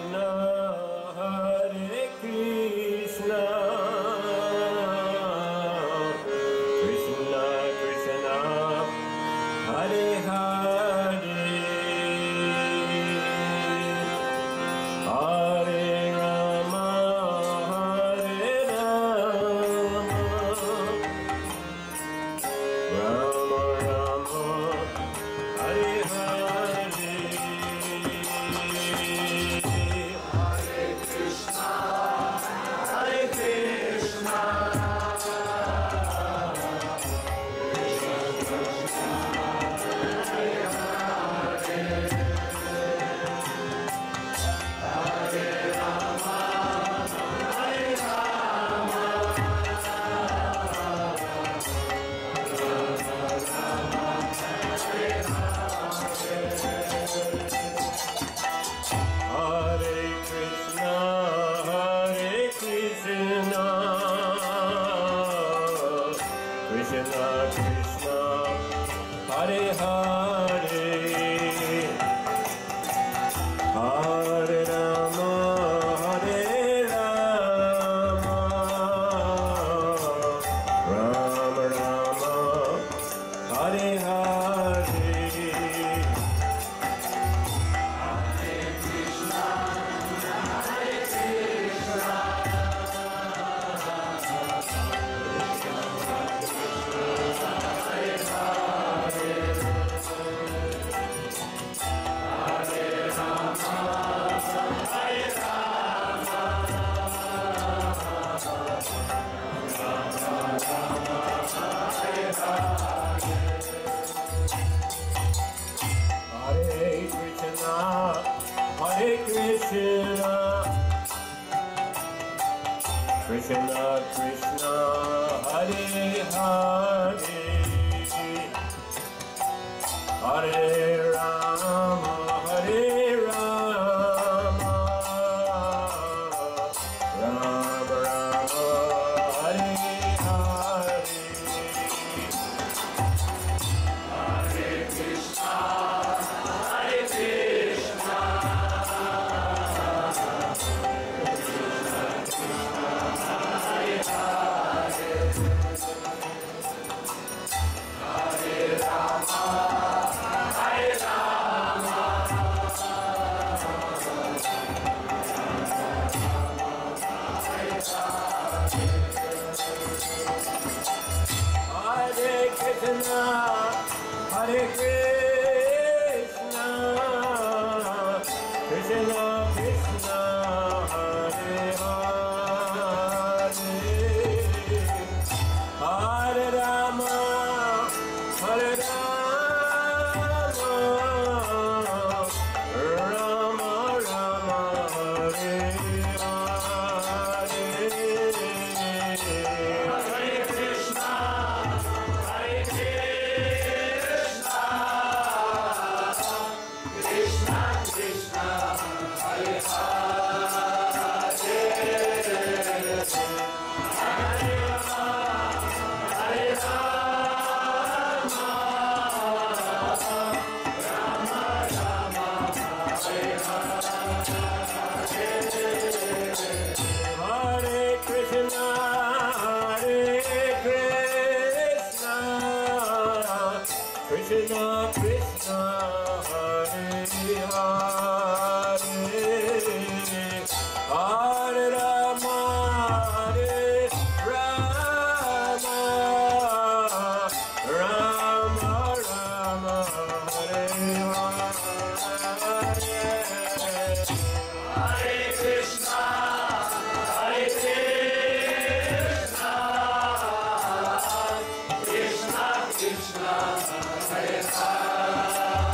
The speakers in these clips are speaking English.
Krishna, Hare Hare.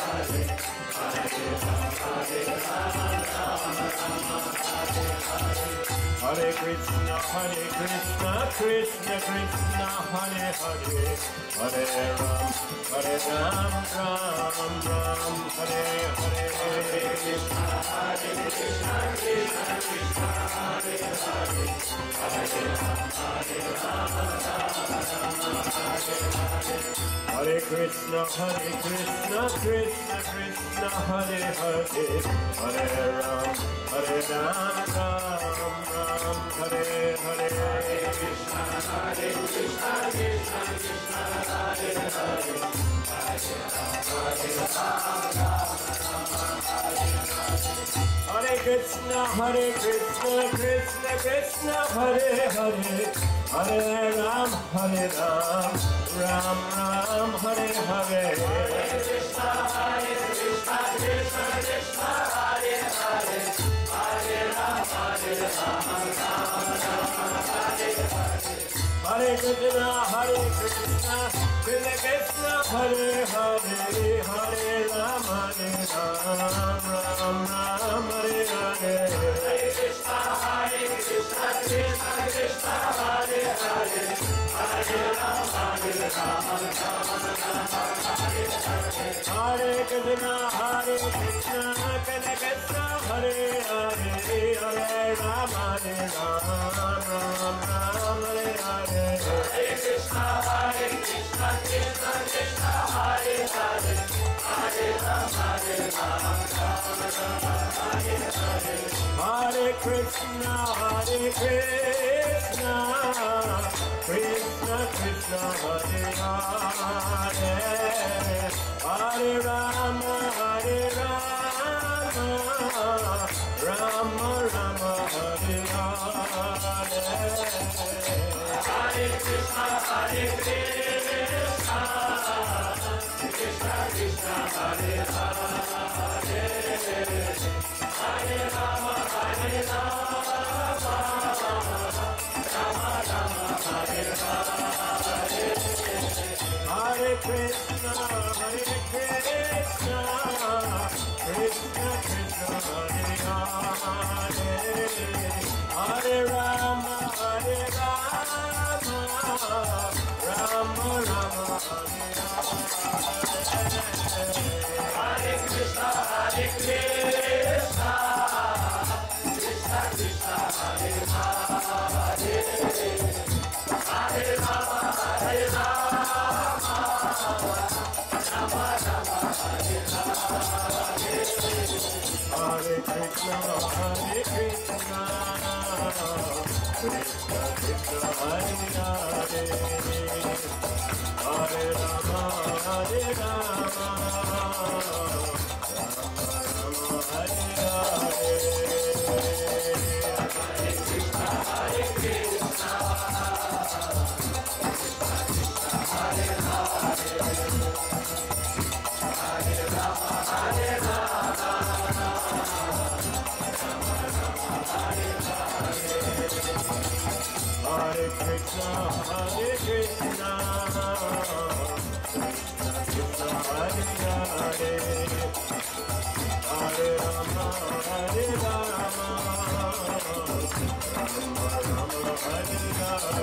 Hare Krishna, Krishna Krishna, Hare Hare, Hare Ram, Ram, Ram, Hare Hare. Hare Krishna, Krishna Krishna, Hare Hare, Hare Ram, Ram, Hare Hare. Hare Krishna, Krishna Krishna, Hare Hare, Hare Ram, Ram, Hare Hare. Hare Krishna, Krishna Krishna, Hare Hare, Hare Ram, Hare Krishna, Krishna Krishna, Hare Hare, Hare Ram, Ram, Hare Hare. Hare Krishna, Krishna Krishna, Hare Hare, Hare Ram, Hare Hare. Hare Krishna, Krishna Krishna, Hare Hare, Hare Ram, Ram, Hare Hare. Hare Krishna, Krishna Krishna, Hare Hare, Hare Ram, Hare Krishna, Krishna Krishna, Hare Hare, Hare Ram, Ram, Hare Hare. Hare Krishna, Krishna Krishna, Hare Hare, Hare Ram, Hare Krishna, Krishna Krishna, Hare Hare, Hare Ram, Ram, Hare Hare. Hare Krishna, Krishna Krishna, Hare Hare, Hare Ram, Hare Hare Krishna, Krishna Krishna, Hare Hare, Hare Ram, Ram, Hare Hare. Hare Krishna, Krishna Krishna, Hare Hare, Hare Ram, Hare Ram, Hare Hare. Hare Krishna, Krishna Krishna, Hare Hare, Hare Rama, Hare Rama, Rama Rama, Hare Hare. Hare Krishna, Krishna Hare Hare, Hare Rama, Hare Rama, Hare Krishna, Krishna Krishna, Hare Hare, Hare Rama, Hare Rama, Rama Rama, Hare Hare.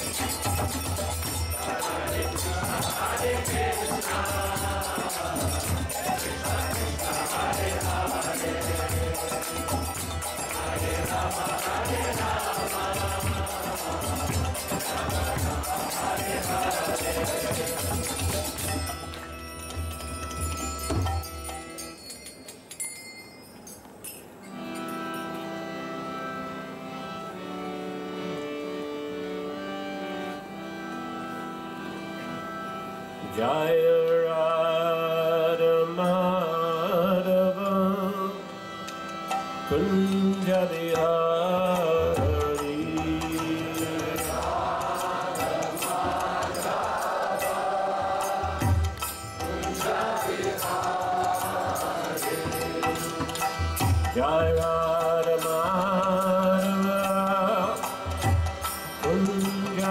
Hare Krishna, Krishna Hare Hare, Hare Rama, Hare Rama, Hare Hare. Jaya Radha Madhava Kunja Bihari, Jaya Radha Madhava Kunja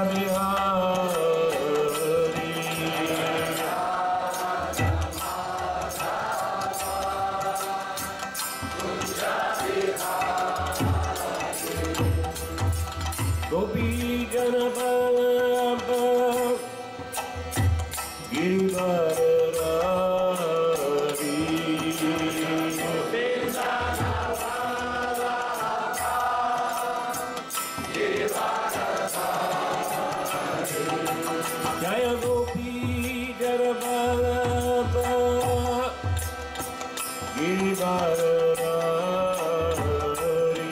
Bihari, Jaya Gopi Jara Ballabha Giridhari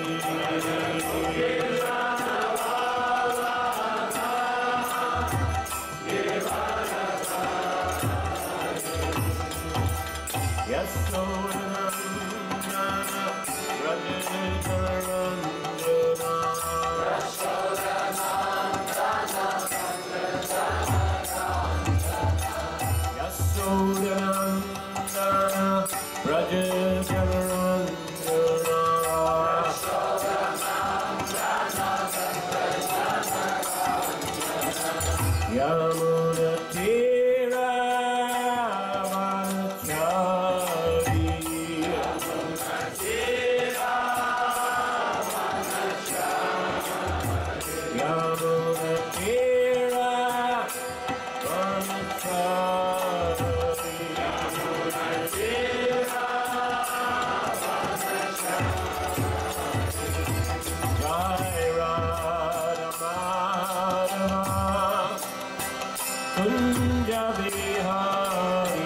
Yasodhanandana Raja Yamuna Tira Vanachari Yamuna Tira Jai Radha Madhava Kunja Bihari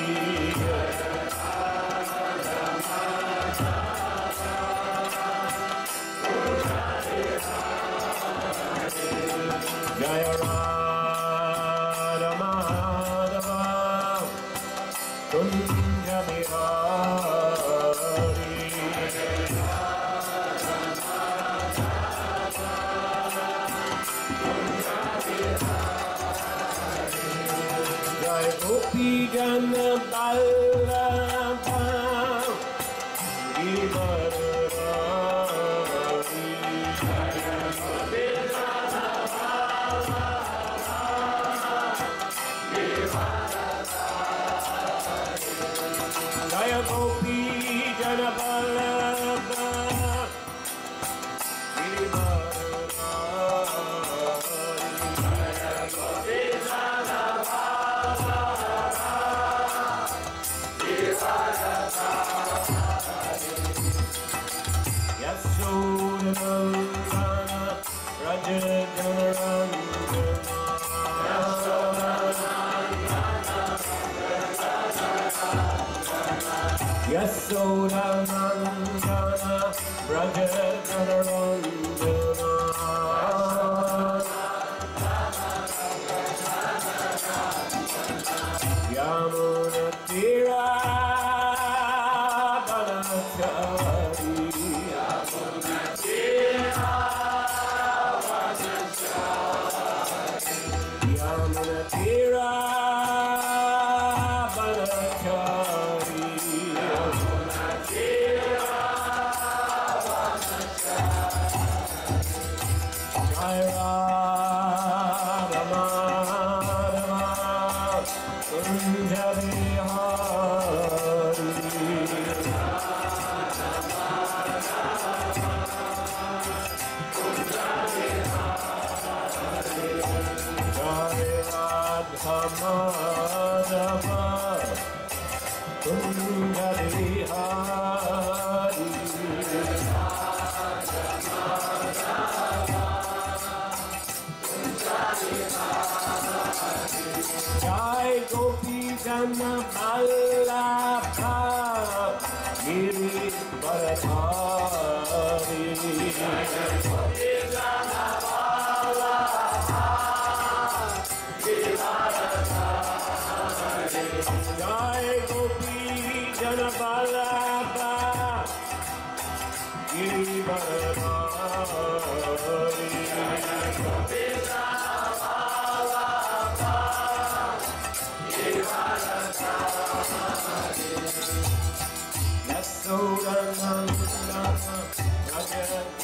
Jaya Radha Madhava Kunja Bihari Jai Gopi Jana Ballabha Jaya Gopi Jana Ballabha Yasodhanandana Raja Yasodhanandana Raja Yamuna Tira Vanachari Yamuna Tira Vanachari Jai Radha Madhava Kunja Bihari Jai Radha Madhava Kunja Bihari Jai Gopi Jana Ballabha Giridhari Jai Gopi Jana Ballabha Giridhari Yasodhanandana Raja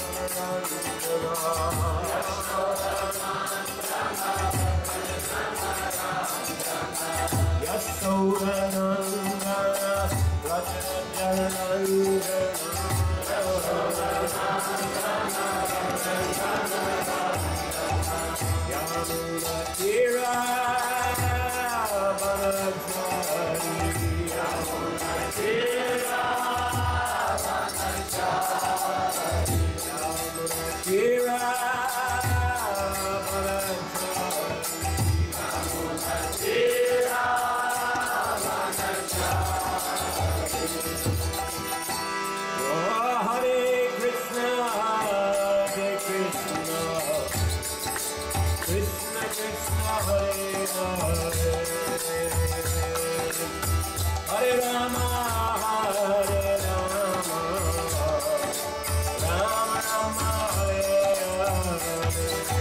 Yasodhanandana Raja Yamuna Tira Hare Rama, Hare Rama, Rama Rama, Hare Hare.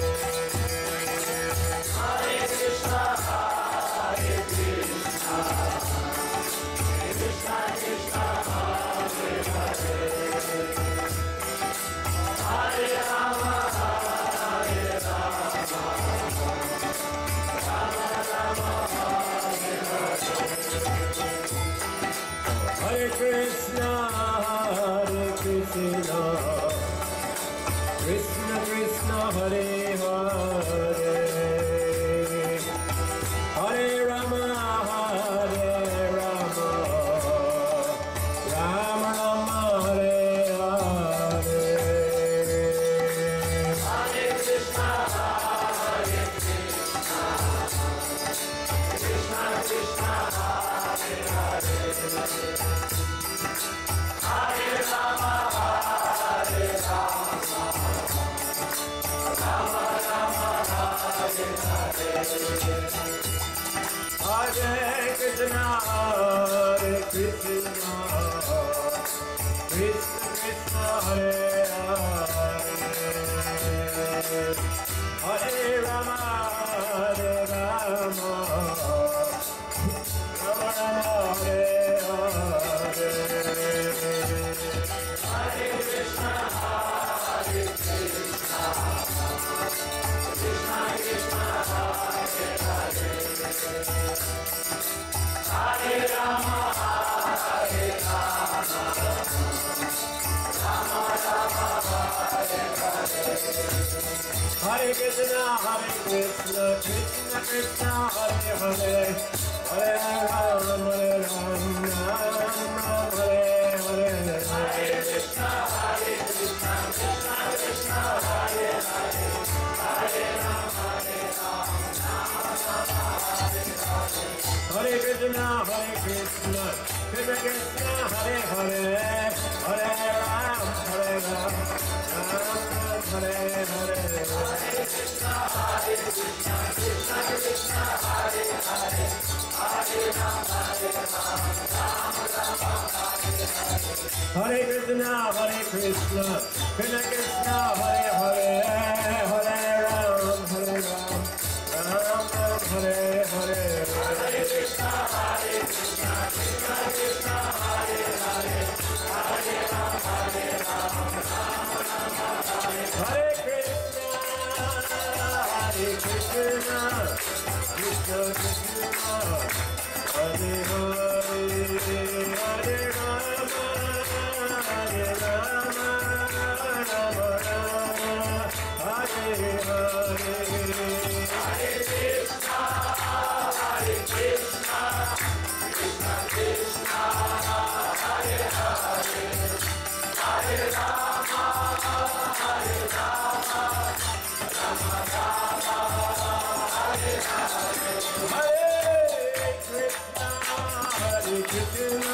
Hare Krishna, Hare Krishna, Krishna Krishna, Hare Hare. Hare Rama, Hare Rama, Rama Rama, Hare Hare. Hare Krishna, Krishna Krishna, Hare Hare. Hare Rama, Hare Rama, Rama Rama, Hare Hare. Hare Krishna, Hare Krishna, Krishna Krishna, Hare Hare. Hare Rama, Hare Rama, Rama Rama, Hare Hare. Hare Krishna, Krishna Krishna, Hare Hare. Hare Rama, Hare Rama, Rama Rama, Hare Hare. Hare Krishna, Hare Krishna, Krishna Krishna, Hare Hare. Hare Rama, Hare Rama, Rama Rama, Hare Hare. Hare Krishna, Krishna Krishna, Hare Hare. Hare Rama, Hare Rama, Rama Hare Hare. Hare Krishna, Krishna Krishna, Hare Hare. Hare Rama, Hare Rama, Rama Hare Hare. Hare Krishna, Krishna Krishna, Hare Hare. Hare Rama, Hare Rama, Rama Hare Hare. Hare Krishna, Krishna Krishna, Hare Hare. Hare Rama, Hare Rama, Rama Rama, Hare Hare. Hare Krishna, Krishna Krishna, Hare Hare. Hare Rama, Hare Rama, Rama Hare Hare. Hare Krishna, Krishna Krishna, Hare Hare. Hare Rama, Hare Rama, Rama Rama, Hare Hare. Hare Krishna, Krishna Krishna, Hare Hare. Hare Rama, Hare Rama, Rama Rama, Hare Hare. Hare Krishna, Krishna Krishna, Hare Hare. Hare Rama, Hare Rama, Rama Rama, Hare Hare. Hare Krishna, Krishna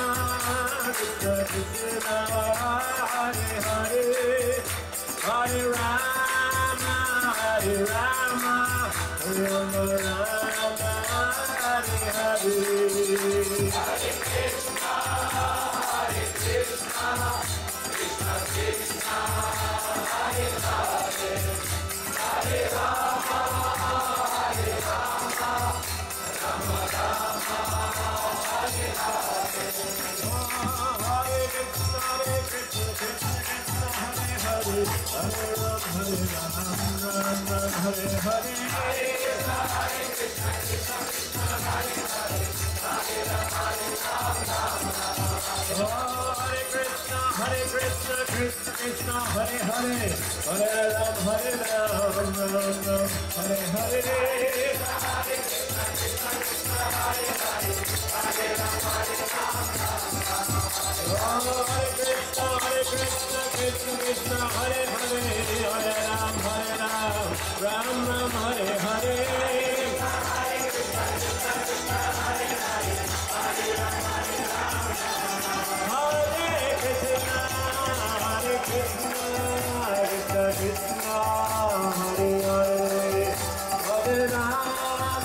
Krishna, Hare Hare. Hare Rama, Hare Rama, Rama Rama, Hare Hare. Hare Krishna, Krishna Krishna, Hare Hare. Hare Rama, Hare Rama, Rama Rama, Hare Hare. Hare Krishna, Krishna Krishna, Hare Hare. Hare Rama, Hare Rama, Rama Hare Hare. Hare Krishna, Krishna Krishna, Hare Hare. Hare Rama, Hare Rama, Rama Hare Krishna, Krishna Krishna, Hare Hare. Hare Rama, Hare Rama, Rama Hare Hare. Hare Krishna, Krishna Hare Hare. Hare Rama, Hare Rama, Rama Hare Krishna, Krishna Krishna, Hare Hare. Hare Rama, Hare Rama, Rama Hare Hare. Hare Krishna, Krishna Hare Hare. Hare Rama, Hare Rama, Hare Krishna, Krishna Krishna, Hare Hare. Hare Rama,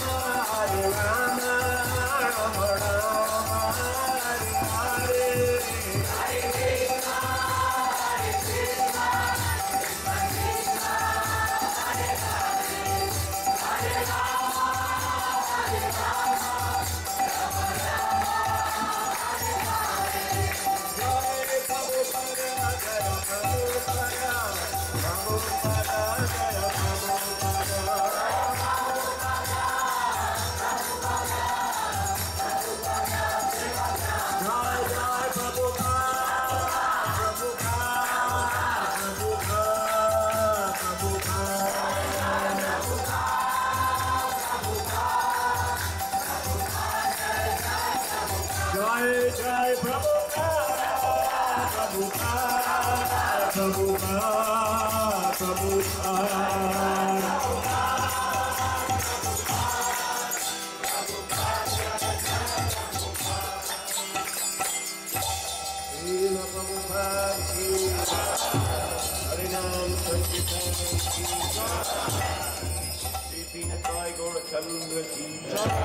Jai Prabhupada, Prabhupada, Prabhupada, Prabhupada. Srila Prabhupada ki Harinam Sankirtan ki Sri Pinatrai Gaurachandra ki